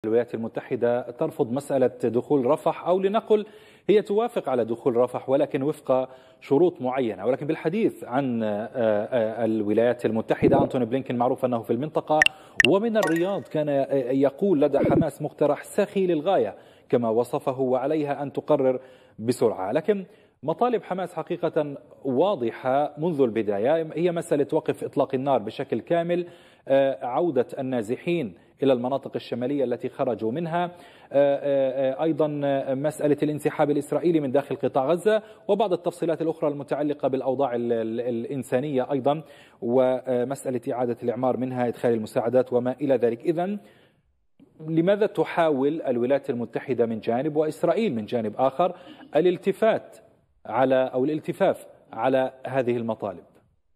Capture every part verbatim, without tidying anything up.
الولايات المتحدة ترفض مسألة دخول رفح، أو لنقل هي توافق على دخول رفح ولكن وفق شروط معينة. ولكن بالحديث عن الولايات المتحدة، أنتوني بلينكين معروف أنه في المنطقة ومن الرياض كان يقول لدى حماس مقترح سخي للغاية كما وصفه، وعليها أن تقرر بسرعة. لكن مطالب حماس حقيقة واضحة منذ البداية، هي مسألة وقف إطلاق النار بشكل كامل، عودة النازحين إلى المناطق الشمالية التي خرجوا منها، أيضا مسألة الانسحاب الإسرائيلي من داخل قطاع غزة، وبعض التفصيلات الأخرى المتعلقة بالأوضاع الإنسانية أيضا، ومسألة إعادة الإعمار منها، إدخال المساعدات وما إلى ذلك. إذن لماذا تحاول الولايات المتحدة من جانب وإسرائيل من جانب آخر الالتفات على أو الالتفاف على هذه المطالب؟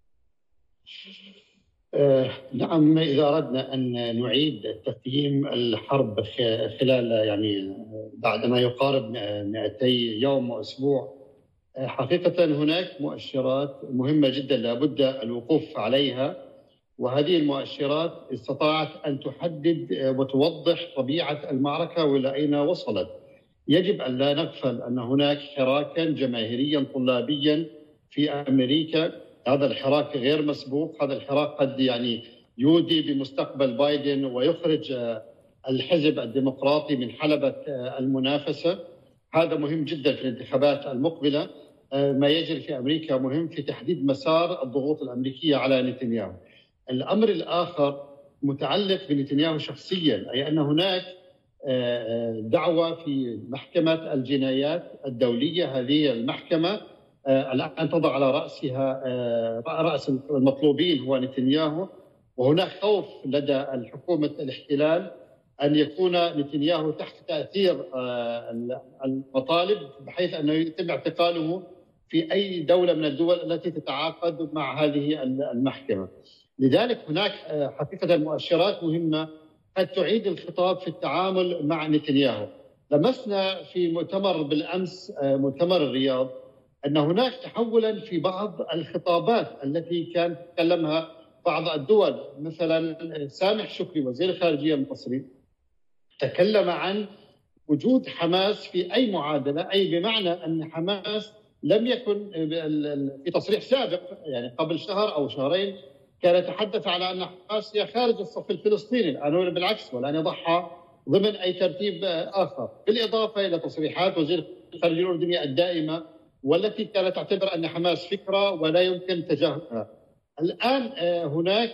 آه نعم، إذا أردنا أن نعيد تقييم الحرب خلال يعني بعدما يقارب مئتي يوم وأسبوع، حقيقة هناك مؤشرات مهمة جدا لابد الوقوف عليها، وهذه المؤشرات استطاعت أن تحدد وتوضح طبيعة المعركة وإلى أين وصلت. يجب أن لا نغفل أن هناك حراكا جماهيريا طلابيا في أمريكا، هذا الحراك غير مسبوق، هذا الحراك قد يعني يودي بمستقبل بايدن ويخرج الحزب الديمقراطي من حلبة المنافسة. هذا مهم جدا في الانتخابات المقبلة. ما يجري في أمريكا مهم في تحديد مسار الضغوط الأمريكية على نتنياهو. الأمر الآخر متعلق بنتنياهو شخصيا، أي أن هناك دعوة في محكمة الجنايات الدولية. هذه المحكمة الآن تضع على رأسها رأس المطلوبين هو نتنياهو، وهناك خوف لدى الحكومة الاحتلال أن يكون نتنياهو تحت تأثير المطالب بحيث أنه يتم اعتقاله في أي دولة من الدول التي تتعاقد مع هذه المحكمة. لذلك هناك حقيقة مؤشرات مهمة قد تعيد الخطاب في التعامل مع نتنياهو. لمسنا في مؤتمر بالأمس، مؤتمر الرياض، أن هناك تحولا في بعض الخطابات التي كان تتكلمها بعض الدول. مثلا سامح شكري وزير الخارجية المصري تكلم عن وجود حماس في أي معادلة، أي بمعنى أن حماس لم يكن في تصريح سابق يعني قبل شهر أو شهرين كان يتحدث على أن حماس هي خارج الصف الفلسطيني، الآن بالعكس، ولن يضعها ضمن أي ترتيب آخر، بالإضافة إلى تصريحات وزير الخارجية الأردني الدائمة والتي كانت تعتبر أن حماس فكرة ولا يمكن تجاهلها. الآن هناك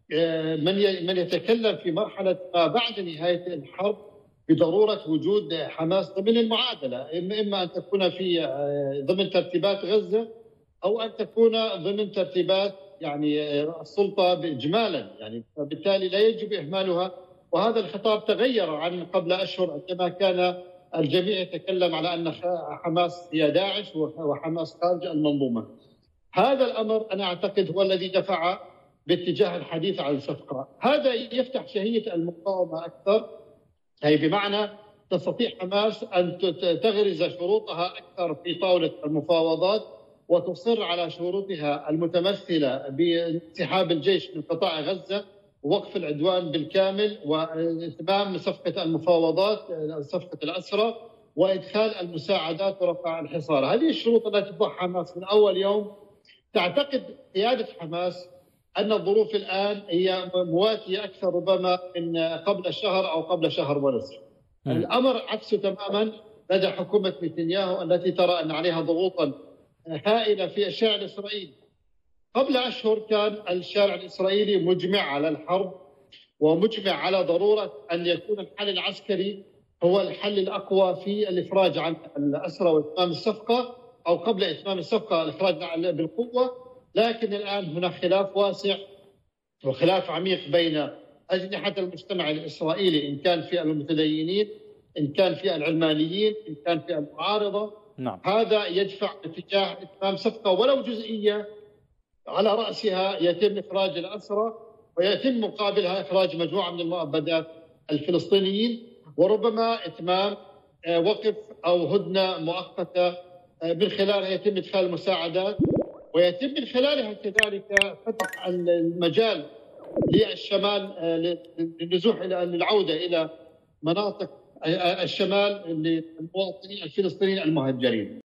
من من يتكلم في مرحلة ما بعد نهاية الحرب بضرورة وجود حماس ضمن المعادلة، إما أن تكون في ضمن ترتيبات غزة أو أن تكون ضمن ترتيبات يعني السلطة إجمالا، يعني فبالتالي لا يجب إهمالها. وهذا الخطاب تغير عن قبل أشهر عندما كان الجميع يتكلم على أن حماس هي داعش وحماس خارج المنظومة. هذا الأمر أنا أعتقد هو الذي دفع باتجاه الحديث عن الصفقة. هذا يفتح شهية المقاومة أكثر، أي بمعنى تستطيع حماس أن تغرز شروطها أكثر في طاولة المفاوضات وتصر على شروطها المتمثلة بانسحاب الجيش من قطاع غزة ووقف العدوان بالكامل وإتمام صفقة المفاوضات، صفقة الأسرى، وإدخال المساعدات ورفع الحصار. هذه الشروط التي تضعها حماس من أول يوم. تعتقد قيادة حماس أن الظروف الآن هي مواتية أكثر ربما من قبل شهر أو قبل شهر ونصف. الأمر عكسه تماما لدى حكومة نتنياهو التي ترى أن عليها ضغوطا هائلة في الشارع الإسرائيلي. قبل أشهر كان الشارع الإسرائيلي مجمع على الحرب ومجمع على ضرورة أن يكون الحل العسكري هو الحل الأقوى في الإفراج عن الأسرى وإتمام الصفقة، أو قبل إتمام الصفقة الإفراج بالقوة. لكن الآن هناك خلاف واسع وخلاف عميق بين أجنحة المجتمع الإسرائيلي، إن كان في المتدينين، إن كان في العلمانيين، إن كان في المعارضة. نعم. هذا يدفع اتجاه إتمام صفقة ولو جزئية على رأسها يتم إخراج الأسرى ويتم مقابلها إخراج مجموعة من المؤبدات الفلسطينيين، وربما إتمام وقف أو هدنة مؤقتة من خلالها يتم إدخال المساعدات، ويتم من خلالها كذلك فتح المجال للشمال للنزوح إلى العودة إلى مناطق الشمال للمواطنين الفلسطينيين المهجرين.